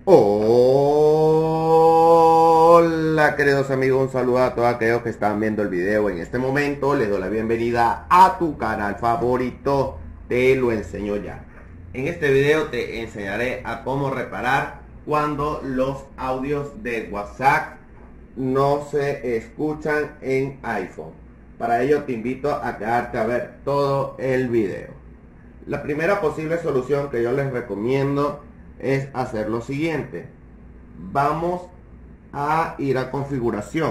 Hola queridos amigos, un saludo a todos aquellos que están viendo el video. En este momento les doy la bienvenida a tu canal favorito, Te lo enseño ya. En este video te enseñaré a cómo reparar cuando los audios de WhatsApp no se escuchan en iPhone. Para ello te invito a quedarte a ver todo el video. La primera posible solución que yo les recomiendo es hacer lo siguiente. Vamos a ir a configuración.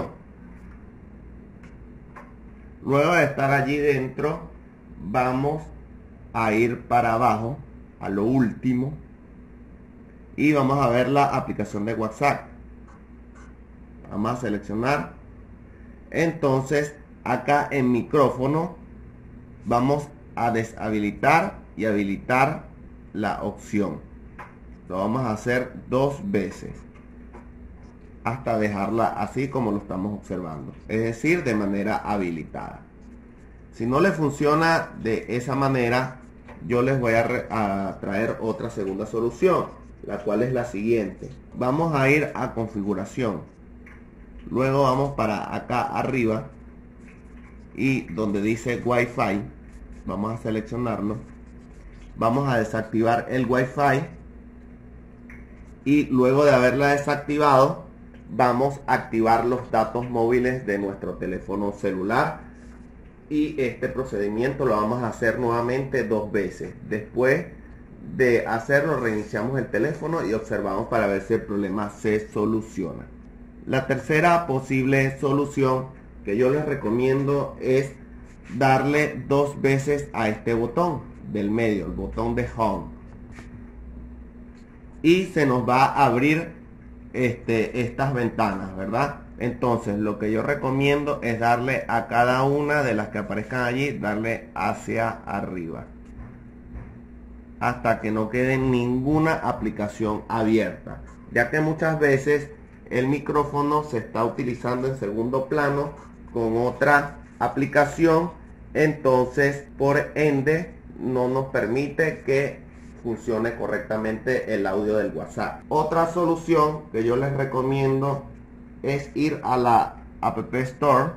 Luego de estar allí dentro, vamos a ir para abajo a lo último y vamos a ver la aplicación de WhatsApp. Vamos a seleccionar. Entonces acá en micrófono vamos a deshabilitar y habilitar la opción. Lo vamos a hacer 2 veces hasta dejarla así como lo estamos observando, es decir, de manera habilitada. Si no le funciona de esa manera, yo les voy a traer otra segunda solución, la cual es la siguiente. Vamos a ir a configuración, luego vamos para acá arriba y donde dice Wi-Fi vamos a seleccionarlo, vamos a desactivar el Wi-Fi y luego de haberla desactivado vamos a activar los datos móviles de nuestro teléfono celular, y este procedimiento lo vamos a hacer nuevamente 2 veces. Después de hacerlo, reiniciamos el teléfono y observamos para ver si el problema se soluciona. La tercera posible solución que yo les recomiendo es darle 2 veces a este botón del medio, el botón de Home, y se nos va a abrir estas ventanas, ¿verdad? Entonces lo que yo recomiendo es darle a cada una de las que aparezcan allí, darle hacia arriba hasta que no quede ninguna aplicación abierta, ya que muchas veces el micrófono se está utilizando en segundo plano con otra aplicación, entonces por ende no nos permite que funcione correctamente el audio del WhatsApp. Otra solución que yo les recomiendo es ir a la App Store.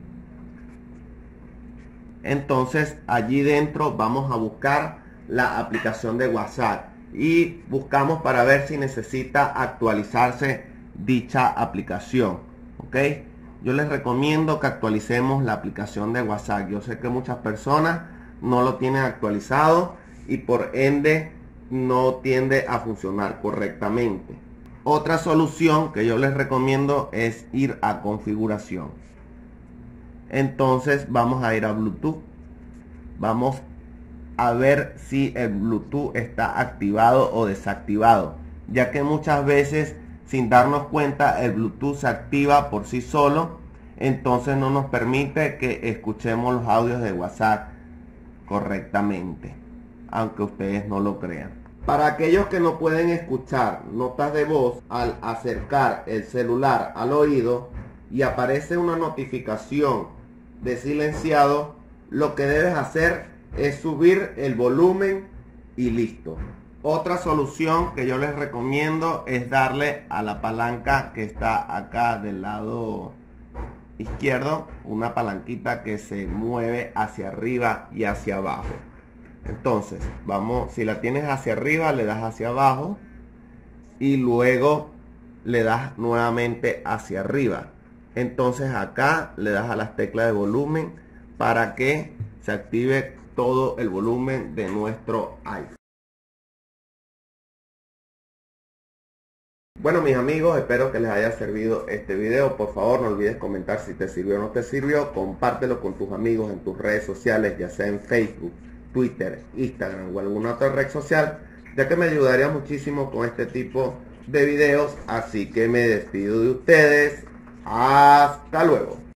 Entonces allí dentro vamos a buscar la aplicación de WhatsApp y buscamos para ver si necesita actualizarse dicha aplicación. ¿Ok? Yo les recomiendo que actualicemos la aplicación de WhatsApp. Yo sé que muchas personas no lo tienen actualizado y por ende no tiende a funcionar correctamente. Otra solución que yo les recomiendo es ir a configuración. Entonces vamos a ir a Bluetooth. Vamos a ver si el Bluetooth está activado o desactivado, ya que muchas veces sin darnos cuenta el Bluetooth se activa por sí solo, entonces no nos permite que escuchemos los audios de WhatsApp correctamente, aunque ustedes no lo crean. Para aquellos que no pueden escuchar notas de voz, al acercar el celular al oído y aparece una notificación de silenciado, lo que debes hacer es subir el volumen y listo. Otra solución que yo les recomiendo es darle a la palanca que está acá del lado izquierdo, una palanquita que se mueve hacia arriba y hacia abajo. Entonces vamos, si la tienes hacia arriba le das hacia abajo y luego le das nuevamente hacia arriba. Entonces acá le das a las teclas de volumen para que se active todo el volumen de nuestro iPhone. Bueno mis amigos, espero que les haya servido este video. Por favor no olvides comentar si te sirvió o no te sirvió. Compártelo con tus amigos en tus redes sociales, ya sea en Facebook, Twitter, Instagram o alguna otra red social, ya que me ayudaría muchísimo con este tipo de videos. Así que me despido de ustedes. Hasta luego.